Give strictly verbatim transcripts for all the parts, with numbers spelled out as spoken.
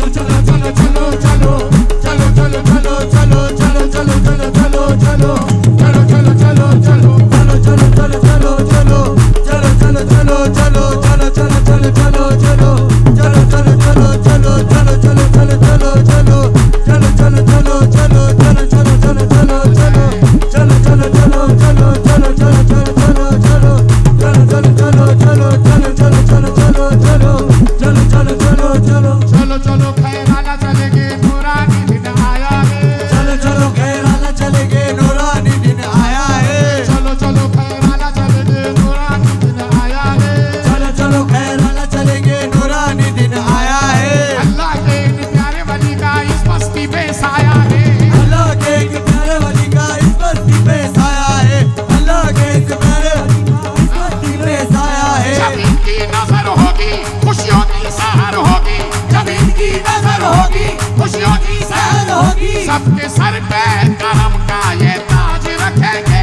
सबके सर पे करम का ये ताज रखेंगे,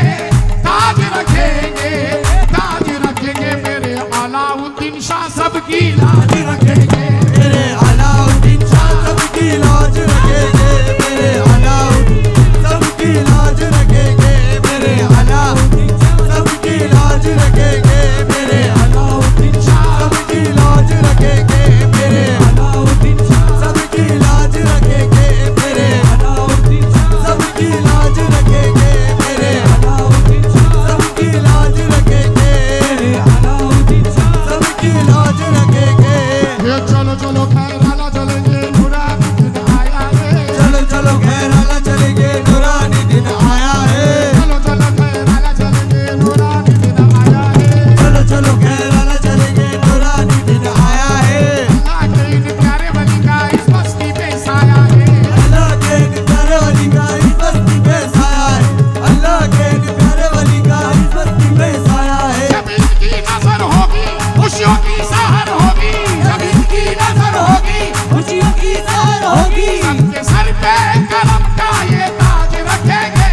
ताज रखेंगे, ताज रखेंगे। मेरे अलाउद्दीन शाह सबकी लाज रखेंगे, मेरे अलाउद्दीन शाह सबकी लाज रखेंगे, मेरे अलाउद्दीन सबकी लाज रखेंगे, मेरे अलाउद्दीन सबकी लाज रखेंगे, मेरे अलाउद्दीन शाह सबकी लाज रखेंगे, मेरे अलाउद्दीन शाह सबकी लाज रखेंगे, मेरे अलाउद्दीन शाह सबकी लाज रखेंगे, मेरे अलाउद्दीन शाह सबकी लाज रखेंगे, मेरे अलाउद्दीन शाह सबकी लाज रखेंगे। ये चलो चलो खैराला चलेंगे, नूरानी दिन आया है। चलो चलो खैराला चलेंगे, नूरानी दिन आया है। चलो चलो खैराला चलेंगे, नूरानी दिन आया है। चलो चलो खैराला चलेंगे, नूरानी दिन आया है। अल्लाह के इन प्यारे वली का इस बस्ती पे साया है, अल्लाह के इन प्यारे वली का इस बस्ती पे साया है, अल्लाह के इन प्यारे वली का इस बस्ती पे साया है। जब इनकी नजर होगी खुशियों की सहर होगी, जब इनकी नजर होगी खुशियों की सहर होगी। सबके सर पे करम का ये ताज रखेंगे,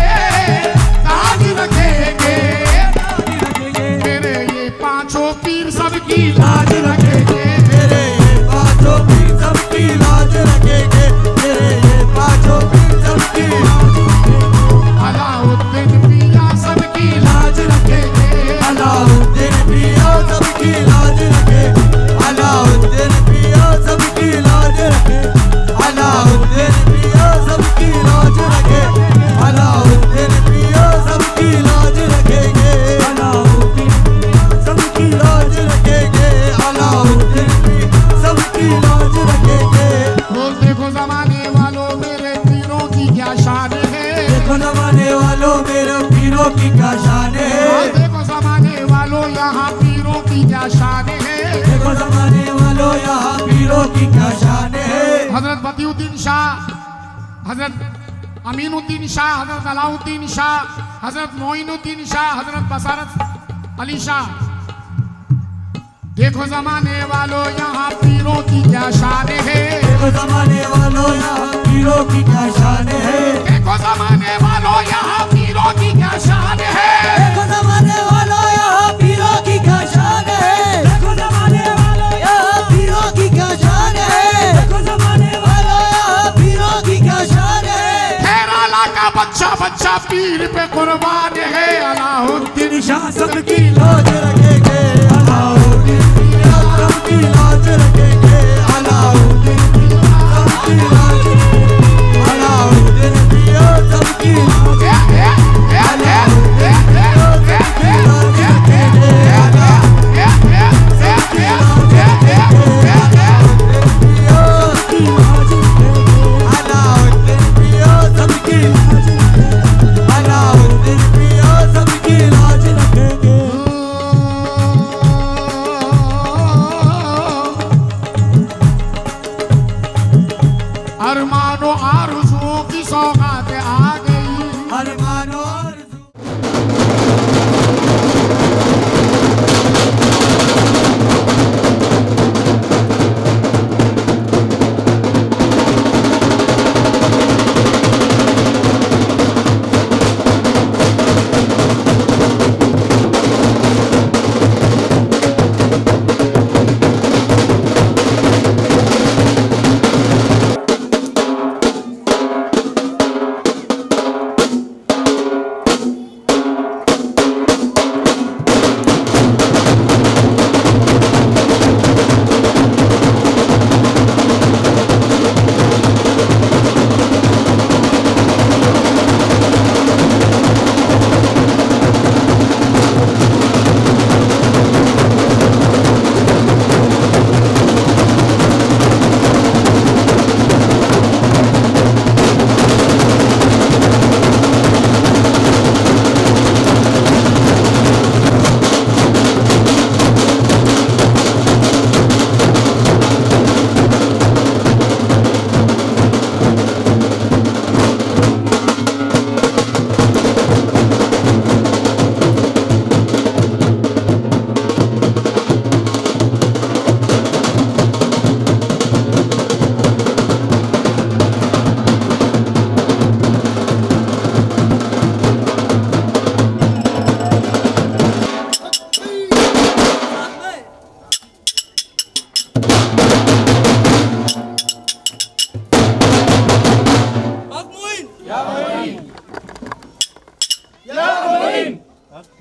ताज रखेंगे, मेरे ये पांचों पीर सबकी लाज रखेंगे, मेरे ये पांचों पीर सबकी लाज रखेंगे, मेरे ये पांचों पीर सबकी लाज रखेंगे। अलाउद्दीन पिया सबकी लाज रखेंगे, अलाउद्दीन पिया सबकी लाज रखे, अलाउद्दीन पिया सबकी लाज रखे, अलाउद्दीन पिया सबकी लाज रखे, अलाउद्दीन पिया सबकी लाज रखेंगे, अलाउद्दीन सबकी लाज रखेंगे, अलाउद्दीन सबकी लाज रखेंगे। बोल देखो जमाने वालों मेरे पीरों की क्या शान है, देखो जमाने वालों मेरे पीरों की क्या शान है, देखो जमाने वालों यहाँ पीरों की क्या शान है, देखो जमाने वालों यहाँ पीरों की क्या शान है। हजरत बदियुद्दीन शाह, हजरत अमीनुद्दीन शाह, हजरत अलाउद्दीन शाह, हजरत मोइनुद्दीन शाह, हजरत बसारत अली शाह। देखो जमाने वालों यहाँ पीरों की क्या शान है, देखो जमाने वालों यहाँ पीरों की क्या शान है, देखो जमाने वालों यहाँ पीरों की क्या शान है, देखो जमाने वालों यहाँ पीरों की क्या शान है, देखो जमाने वालों यहाँ पीरों की क्या शान है, देखो जमाने वालों यहाँ पीरों की क्या शान है। खैराला का बच्चा बच्चा पीर पे कुर्बान है, अलाउद्दीन शाह सबकी लाज रखेंगे, अलाउद्दीन पिया सबकी लाज रखेंगे, अलाउद्दीन पिया सबकी लाज रखेंगे, अलाउद्दीन पिया सबकी लाज रखेंगे, अलाउद्दीन पिया सबकी लाज रखेंगे, अलाउद्दीन पिया सबकी लाज रखेंगे, अलाउद्दीन पिया सबकी लाज रखेंगे।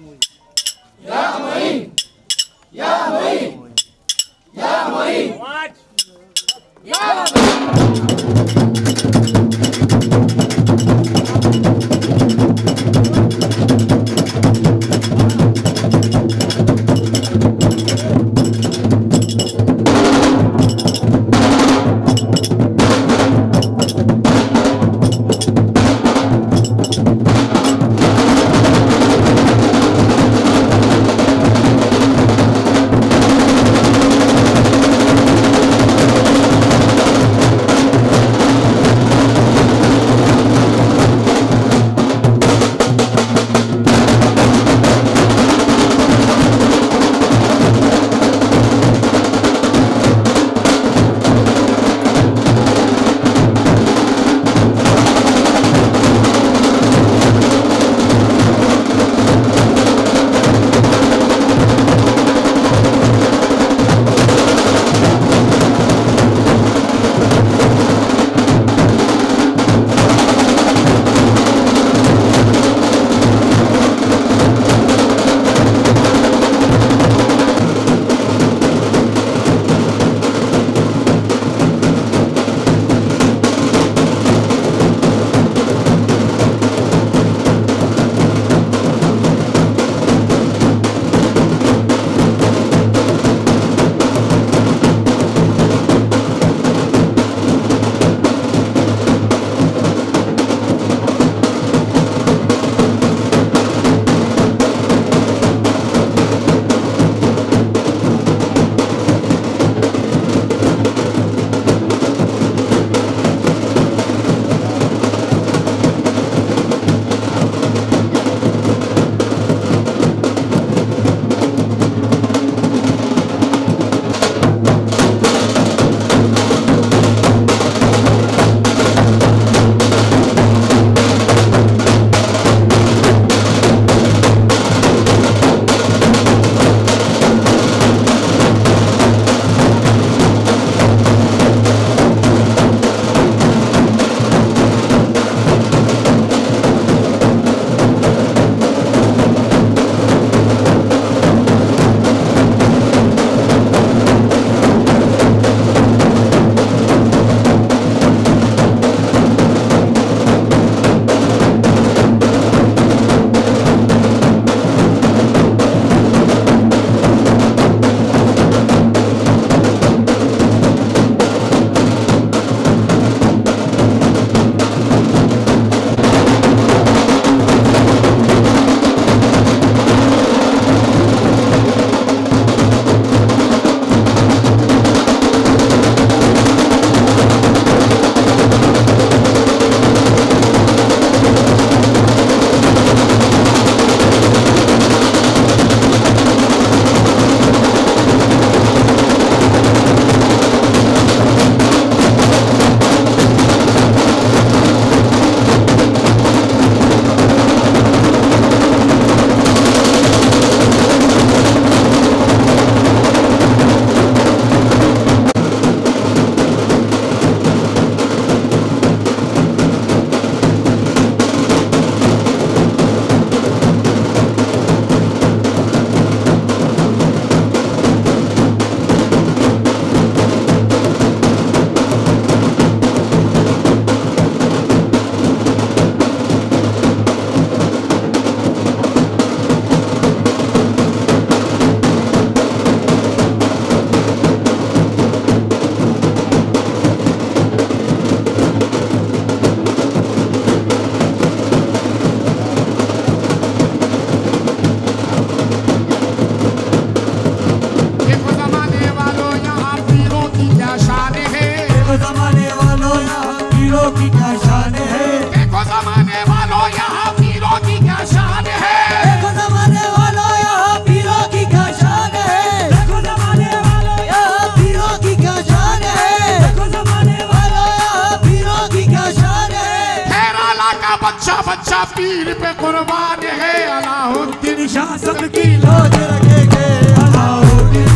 बच्चा बच्चा पीर पे कुर्बान है। अलाउद्दीन शाह सबकी लाज रखेंगे, अलाउद्दीन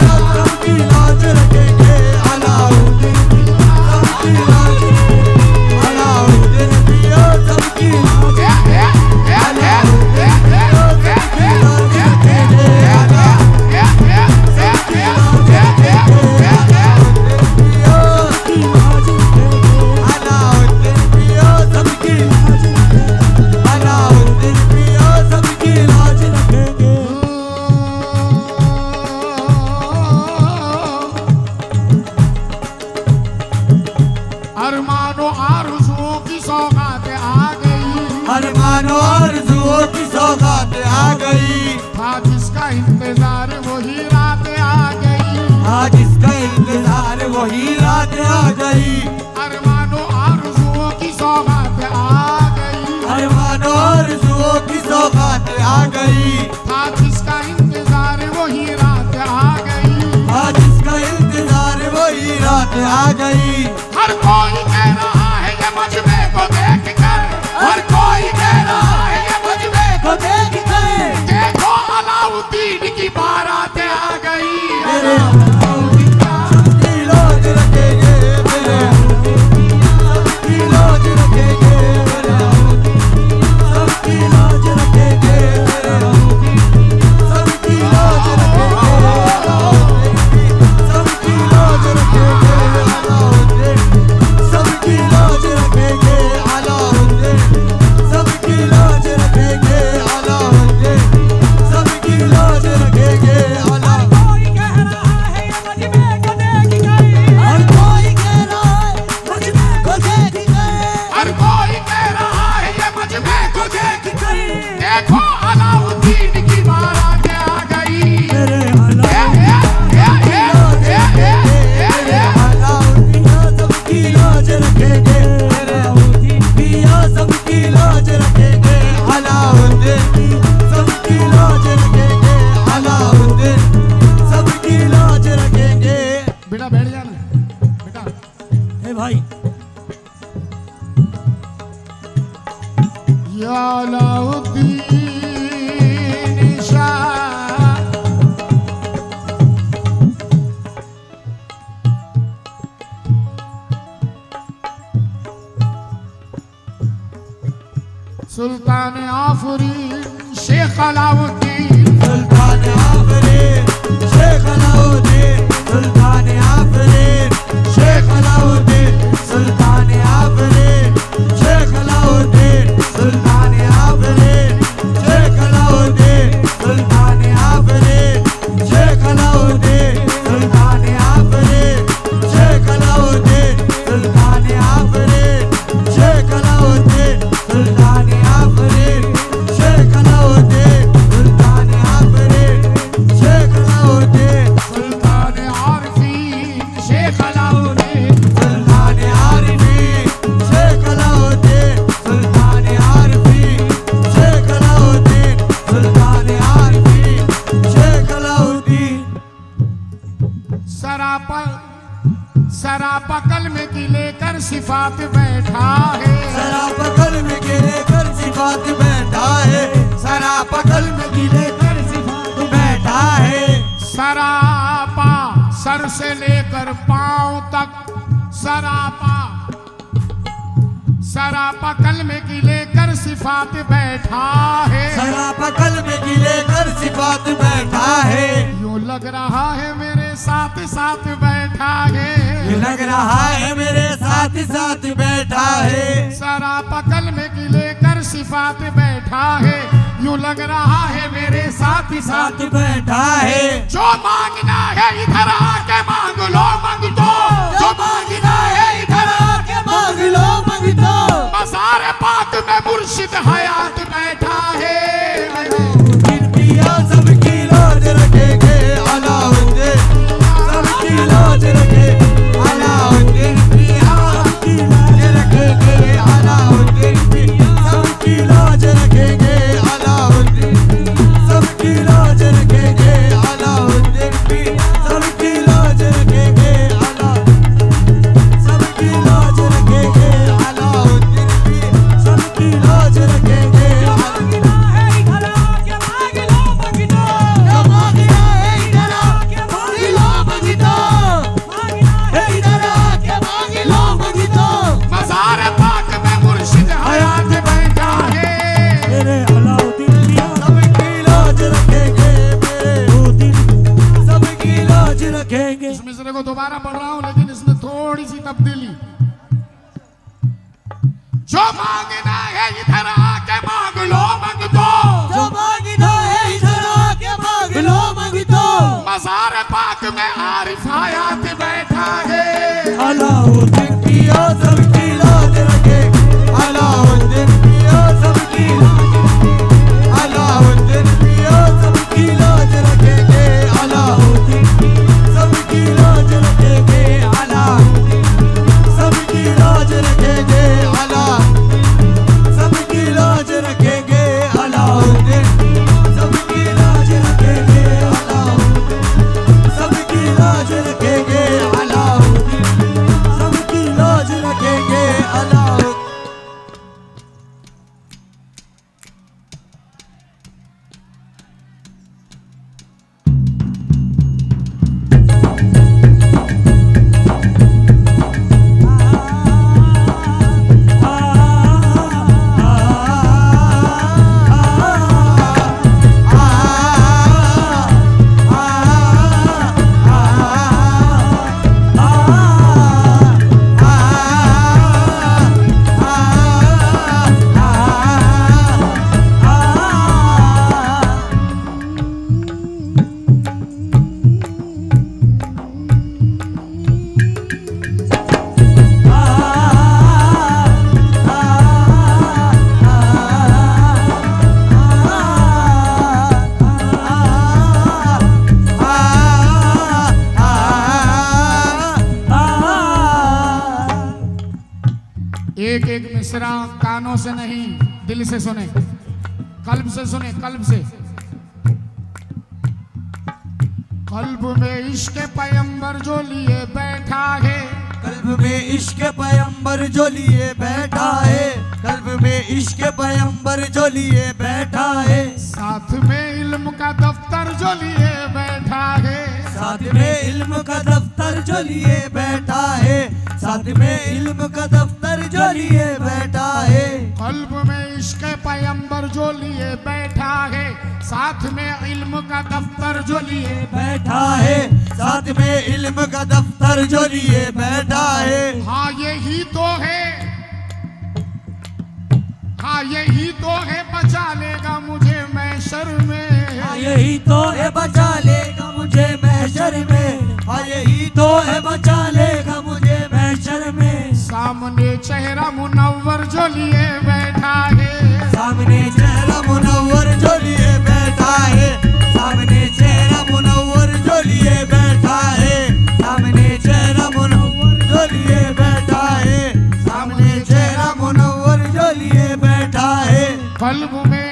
सबकी लाज रखेंगे, अलाउद्दीन सबकी लाज, अलाउद्दीन सबकी लाज, अलाउद्दीन सबकी लाज। इंतजार वही रात आ गई, आज इसका इंतजार वही रात आ गई। अरमानों आरज़ुओं की सौगात आ गई, अरमानों आरज़ुओं की सौगात आ गई। आज इसका इंतजार वही रात आ गई, आज इसका इंतजार वही रात आ गई। हर कोई कह रहा है ये मजमे को देख कर, हर कोई कह रहा है ये मजमे को देख कर, देखो अलाउद्दीन की बारात आ गई। मेरे अलाउद्दीन सबकी लाज रखेंगे, मेरे सबकी लाज रखेंगे, मेरे सबकी लाज रखेंगे, मेरे सबकी लाज रखेंगे, सबकी लाज रखेंगे, सबकी लाज रखेंगे, सबकी लाज रखेंगे, सबकी लाज रखेंगे। हर कोई कह रहा है ये मजमे को देख कर, हर कोई कह रहा है मजमे को देख कर, हर कोई कह रहा है ये मजमे को देख कर, देखो अलाउद्दीन की बारात आ गई। मेरे ए, ए, ए, ए, ए, ए, ए, ए। अलाउद्दीन सबकी लाज रखेंगे, मेरे पिया सबकी लाज रखेंगे, अलाउद्दीन सबकी लाज रखेंगे, अलाउद्दीन सबकी लाज रखेंगे। बेटा बैठ जाना बेटा। हे भाई या अलाउद्दीन शाह, सुल्तान आफरीन शेख अलाउद्दीन, सुल्तान आफरीन शेख अलाउद्दीन, सुल्तान आफरीन शेख अलाउद्दीन, सुल्तान आफरीन शेख अलाउद्दीन, सुल्तान आफरीन शेख अलाउद्दीन, सुल्तान आफरीन शेख अलाउद्दीन, सुल्तान आफरीन शेख अलाउद्दीन, सुल्तान आफरीन शेख अलाउद्दीन, सुल्तान आफरीन शेख अलाउद्दीन, सुल्तान आफरीन शेख अलाउद्दीन, सुल्तान आरिफीन शेख अलाउद्दीन, सुल्तान आरिफीन शेख अलाउद्दीन, सुल्तान आरिफीन शेख अलाउद्दीन, सुल्तान आरिफीन शेख अलाउद्दीन। सरापा सरापा कलमे की लेकर सिफात बैठा है, सराप कलम के लेकर सिफात बैठा है, सराप कलम की लेकर सिफात बैठा है। सरापा सर से लेकर पांव तक, सरापा सरापा कलमे की लेकर सिफात बैठा है, सराप कलम की लेकर सिफात बैठा है। यूं लग रहा है मेरे साथ साथ बैठा है, ये लग रहा है मेरे साथ साथ बैठा है, सरापा कलमे की लेकर सिफात बैठा है, यूं लग रहा है मेरे साथ ही साथ साथ बैठा है। जो मांगना है इधर आके मांग लो मांग दो, जो मांगना है इधर आके मांग लो मांग दो, मज़ार पाक में मुर्शिद हयात बैठा है। अलाउद्दीन पिया सबकी लाज रखेंगे, अलाउद्दीन सबकी लाज रखेंगे, अलाउद्दीन पिया सबकी लाज रखेंगे, अलाउद्दीन पिया सबकी लाज रखेंगे, अलाउद्दीन सबकी लाज रखेंगे, अलाउद्दीन पिया सबकी लाज रखेंगे, अलाउद्दीन सबकी लाज रखेंगे, अलाउद्दीन पिया सबकी लाज रखेंगे। मांगना है इधर आके मांग लो मांग दो, मांगना है इधर आके मांग लो मांग दो, मांगना है इधर आके मांग लो मांग दो। मज़ार पाक में मुर्शिद हयात बैठा है। मेरे अलाउद्दीन पिया सबकी लाज रखेंगे, मेरे अलाउद्दीन सबकी लाज रखेंगे। इस मिसरे को दोबारा पढ़ रहा हूँ लेकिन इसमें थोड़ी सी तब्दीली। जो मांगना है इधर आके मांग लो मांग दो, जो मांगना है इधर आके मांग लो मांग दो। मज़ार पाक में आरिफ हयात बैठा है। अलाउद्दीन पिया सबकी लाज रखेंगे, अलाउद्दीन पिया सबकी लाज रखेंगे, अलाउद्दीन पिया सबकी लाज रखेंगे। एक एक मिसरा कानों से नहीं दिल से सुने, कल्ब से सुने, कल्ब से। कल्ब में इश्क पैगंबर जो लिए बैठा है, कल्ब में इश्क पैगंबर जो लिए बैठा है, कल्ब में इश्क पैगंबर जो लिए बैठा है, साथ में इल्म का दफ्तर जो लिए बैठा है, साथ में इल्म का दफ्तर जो लिए बैठा है, साथ में इल्म का दफ्तर जो लिए बैठा है। कल्ब में इश्क पैगंबर जो लिए बैठा है, साथ में इल्म का दफ्तर जो लिए बैठा है, साथ में इल्म का दफ्तर जो लिए बैठा है। हाँ यही तो है, हाँ यही तो है बचा लेगा मुझे महशर में, हाँ यही तो है बचा लेगा मुझे महशर में, हाँ यही तो है बचा लेगा मुझे महशर में। सामने चेहरा मुनव्वर जो लिए बैठा है, सामने चेहरा मुनव्वर जो लिए बैठा है, सामने चेहरा मुनव्वर जो लिए बैठा है, सामने चेहरा मुनव्वर जो लिए बैठा है, सामने चेहरा मुनव्वर जो लिए बैठा है। कल्ब में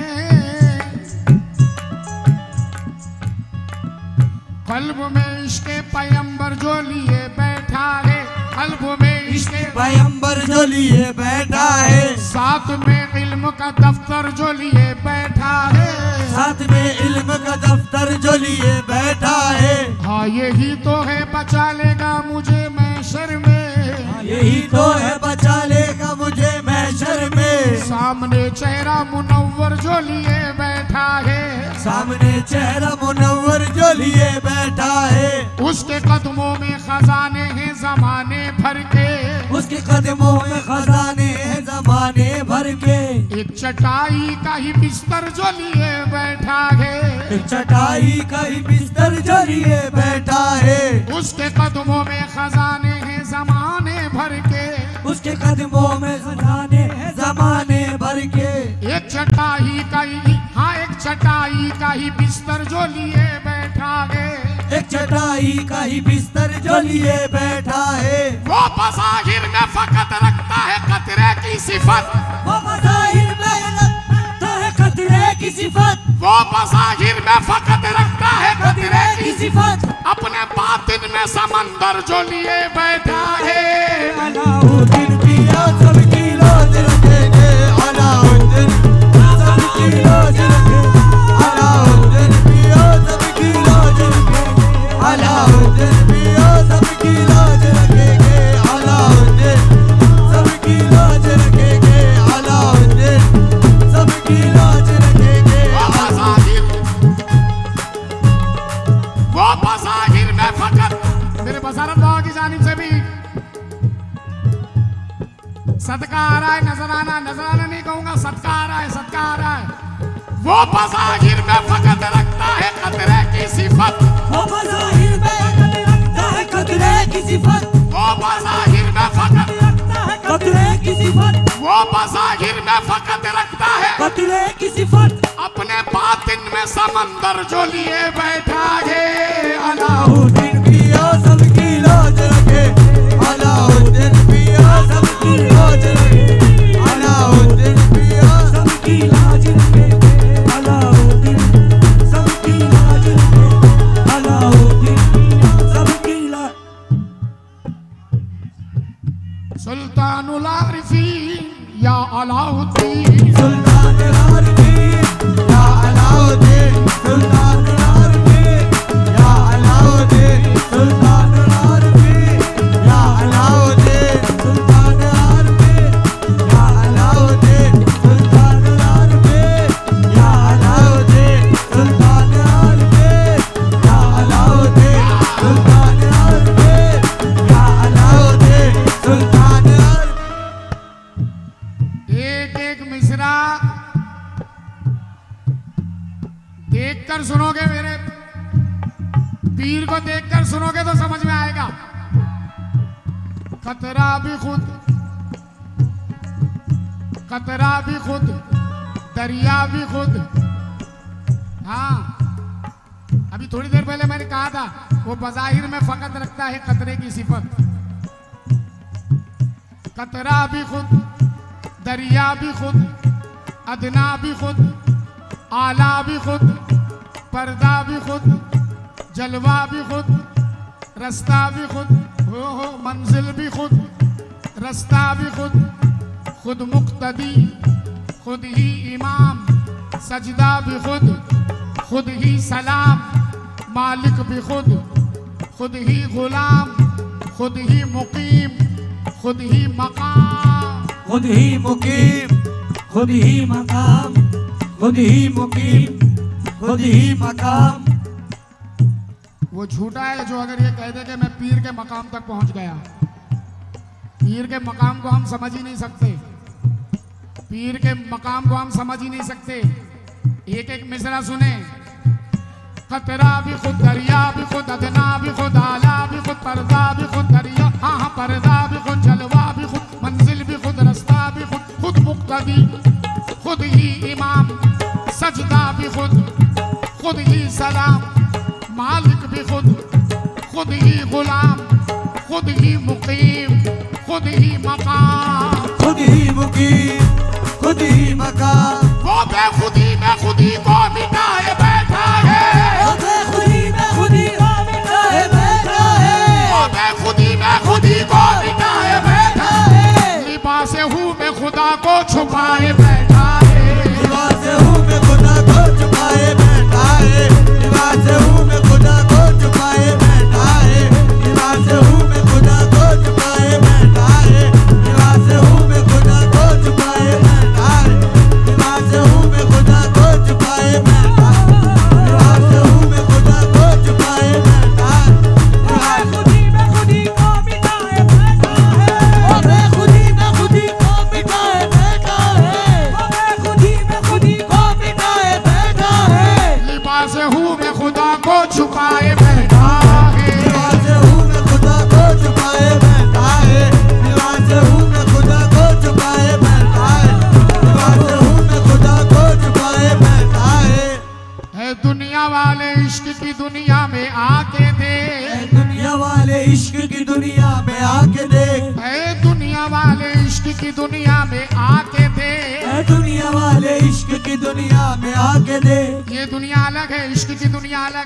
कल्ब में इश्क पैगंबर जो लिए बैठा है, कल्ब में इश्क पैगंबर जो लिए बैठा है, साथ में इल्म का दफ्तर जो लिए बैठा है, साथ में इल्म का दफ्तर जो लिए बैठा है। हाँ यही तो है बचा लेगा मुझे महशर में, हाँ यही तो है बचा लेगा मुझे महशर में। सामने चेहरा मुनव्वर जो लिए बैठा है, सामने चेहरा मुनव्वर जो लिए बैठा है, उसके कदमों में खजाने हैं जमाने भर के, उसके कदमों में खजाने हैं जमाने भर के। एक चटाई का ही बिस्तर जो लिए बैठा है, एक चटाई का ही बिस्तर जो लिए बैठा है, उसके कदमों में खजाने हैं जमाने भर के, उसके कदमों में खजाने हैं जमाने भर के। एक चटाई का ही, हाँ एक चटाई का ही बिस्तर जो लिए बैठा है, एक चटाई का ही बिस्तर जो लिए बैठा है, वो बज़ाहिर में फकत रखता है कतरे की सिफत, वो बज़ाहिर में रखता है कतरे की सिफत, वो बज़ाहिर में फकत रखता है कतरे की सिफत, अपने बातिन में समंदर जो लिए बैठा है। अलाउद्दीन पिया सबकी लाज रखेंगे, अलाउद्दीन सबकी लाज रखेंगे, अलाउद्दीन पिया सबकी लाज रखेंगे, अलाउद्दीन पिया सबकी लाज रखेंगे, अलाउद्दीन सबकी लाज रखेंगे, अलाउद्दीन सबकी लाज रखेंगे। वो बज़ाहिर वो बज़ाहिर में फकत, मेरे बसारत बाबा की जानिब से भी सदका आ रहा है, नजराना नजराना नहीं कहूंगा, सदका आ रहा है, सदका आ रहा है। वो बज़ाहिर में फकत रखता है कतरे की सिफत, वो बज़ाहिर में रखता है कतरे की सिफत, वो बज़ाहिर में फकत रखता है कतरे की सिफत, वो बज़ाहिर में फकत रखता है कतरे की सिफत, अपने बातिन में समंदर जो लिए बैठा है। अलाउद्दीन पिया सबकी लाज रखे, अलाउद्दीन पिया सबकी लाज रखे, अलाउद्दीन पिया सबकी लाज रखे, अलाउद्दीन सबकी लाज रखे, अलाउद्दीन सबकी लाज। सुल्तानुल आरिफीन या अलाउद्दीन, सुल्तान आरिफीन या अलाउद्दीन, सुल्तान आरिफीन या अलाउद्दीन, सुल्तान आरिफीन या अलाउद्दीन, सुल्तान आरिफीन या अलाउद्दीन, सुल्तान आरिफीन या अलाउद्दीन, सुल्तान आरिफीन या अलाउद्दीन, सुल्तान आरिफीन या अलाउद्दीन, सुल्तान आरिफीन। एक एक मिसरा देखकर सुनोगे, मेरे पीर को देखकर सुनोगे तो समझ में आएगा। कतरा भी खुद, कतरा भी खुद, दरिया भी खुद। हाँ अभी थोड़ी देर पहले मैंने कहा था वो बज़ाहिर में फकत रखता है कतरे की सिफत, कतरा भी खुद, दरिया भी खुद, अदना भी खुद, आला भी खुद, पर्दा भी खुद, जलवा भी खुद, रास्ता भी खुद, हो हो मंजिल भी खुद, रास्ता भी खुद, खुद मुक्तदी, खुद ही इमाम, सजदा भी खुद, खुद ही सलाम, मालिक भी खुद, खुद ही गुलाम, खुद ही मुकीम, खुद ही मकाम, खुद ही मुकीम, खुद ही मकाम, खुद ही मुकीम, खुद ही मकाम। वो झूठा है जो अगर ये कह दे कि मैं पीर के मकाम तक पहुंच गया। पीर के मकाम को हम समझ ही नहीं सकते, पीर के मकाम को हम समझ ही नहीं सकते। एक एक मिसरा सुने। कतरा भी खुद, दरिया भी खुद, अदना भी खुद, आला भी खुद, पर्दा भी खुद, दरिया हाँ हाँ पर्दा भी खुद, जलवा भी खुद, मंजिल भी खुद, रास्ता भी खुद, खुद मुक्तदी, खुद ही इमाम, सजदा भी खुद, खुद ही सलाम, मालिक भी खुद, खुद ही गुलाम, खुद ही मुकीम, खुद ही मकाम, खुद ही मुकीम, खुद ही मकाम। वो बेखुदी में खुदी को मिटाए बैठा है, वो बेखुदी में खुदी को मिटाए बैठा है, वो बेखुदी में खुदी को मिटाए बैठा है, लिबास हूँ में खुदा को छुपाए बैठा है, लिबास हूँ में खुदा को छुपाए बैठा है, लिबास हूँ में खुदा को छुपाए बैठा है, लिबास हूँ में खुदा को छुपाए बैठा है, लिबास हूँ में खुदा को छुपाए बैठा है, लिबास हूँ में खुदा को छुपाए बैठा है, लिबास हूँ में खुदा को छुपाए बैठा है, वो बेखुदी में खुदी को मिटाए बैठा है, वो बेखुदी में खुदी को मिटाए बैठा है, वो बेखुदी में खुदी को मिटाए बैठा है, लिबास हूँ में खुदा को छुपाए बैठा है, लिबास हूँ में खुदा को छुपाए बैठा है, लिबास हूँ में खुदा को छुपाए बैठा है, लिबास हूँ में खुदा को छुपाए बैठा है। है दुनिया वाले इश्क की दुनिया में आके दे, ऐ दुनिया वाले इश्क की दुनिया में आके देख, है दुनिया वाले इश्क की दुनिया में आके दे। ऐ दुनिया वाले इश्क की दुनिया में आके देख। ये दुनिया अलग है, इश्क की दुनिया अलग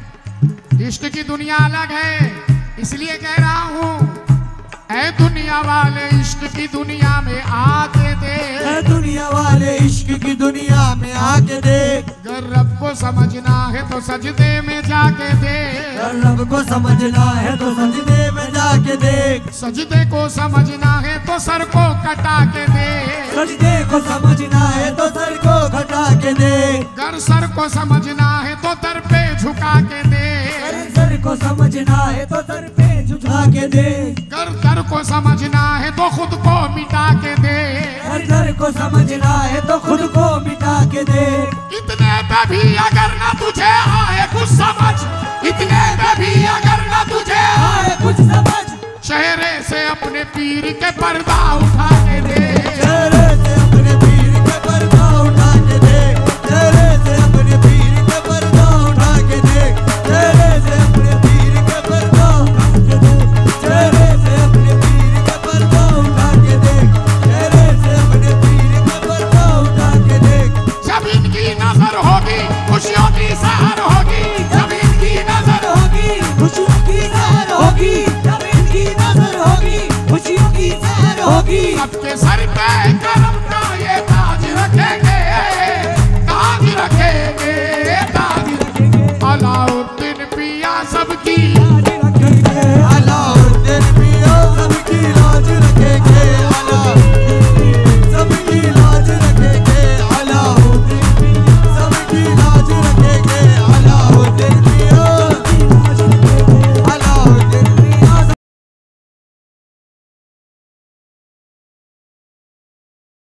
है, इश्क की दुनिया अलग है, इसलिए कह रहा हूँ ऐ दुनिया वाले इश्क की दुनिया में आके दे, ऐ दुनिया वाले इश्क की दुनिया में आके देख। अगर रब को समझना है तो सजदे में जाके दे, अगर रब को समझना है तो सजदे में जाके देख, सजदे को समझना है तो सर को कटा के दे, सजदे को समझना है तो सर को घटा के देख, अगर सर को समझना है तो दर पे झुका के दे, अगर सर को समझना है तो सर पे झुका के देख, अगर दर को समझना है तो खुद को मिटा के दे, अगर दर को समझना है तो खुद को मिटा के देख। इतने पे भी अगर ना तुझे आए कुछ समझ, इतने पे भी अगर ना तुझे आए आए कुछ समझ, चेहरे से अपने पीर के पर्दा उठा के दे, चेहरे से अपने पीर के पर्दा उठा के देख, चेहरे से अपने पीर के पर्दा उठा के देख, चेहरे से अपने पीर के पर्दा उठा के देख, चेहरे से अपने पीर के पर्दा उठा के देख, चेहरे से अपने पीर के पर्दा उठा के देख। जब इनकी नजर होगी खुशियों की सहर होगी, जब इनकी नजर होगी खुशियों की सहर होगी, जब इनकी नजर होगी खुशियों की सहर होगी, सबके सर पे करम का ये